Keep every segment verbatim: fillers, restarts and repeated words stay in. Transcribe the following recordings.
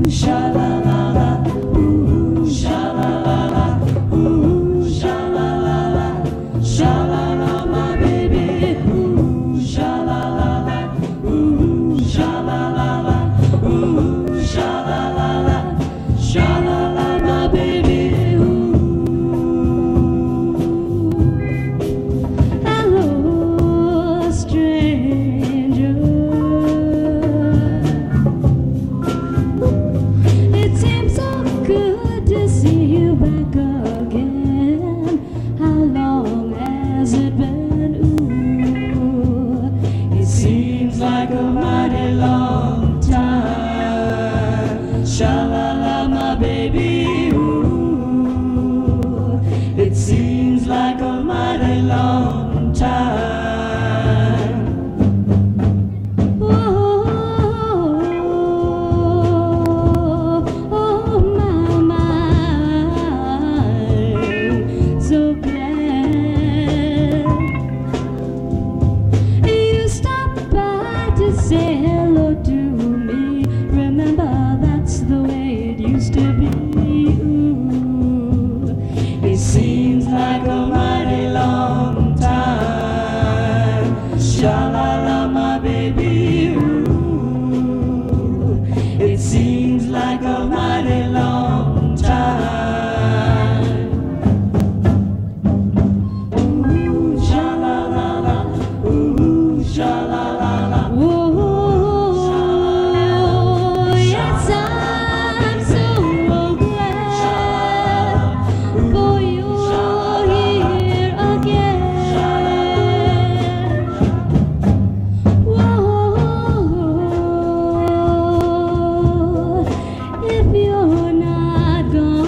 Like a mighty long time. Sha-la-la, my baby, ooh. It seems like a mighty long time. Oh, oh, my, my, so glad you stopped by to say hello to me. Remember, that's the way it used to be. Ooh, It seems like a mighty long time. Sha-la-la, my baby, ooh. It seems like a mighty long time. Ooh, sha-la-la-la, ooh, sha-la-la-la. oh, yes, I'm so glad for you're here again. Whoa, if you're not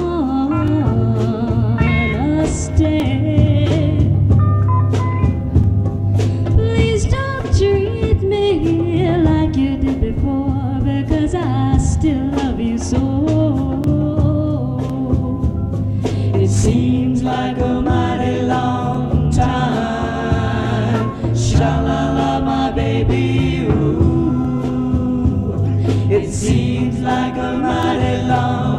gonna stay, please don't treat me like you did before, because I still love you so. It seems like a mighty long time. Sha-la-la, my baby, ooh. It seems like a mighty long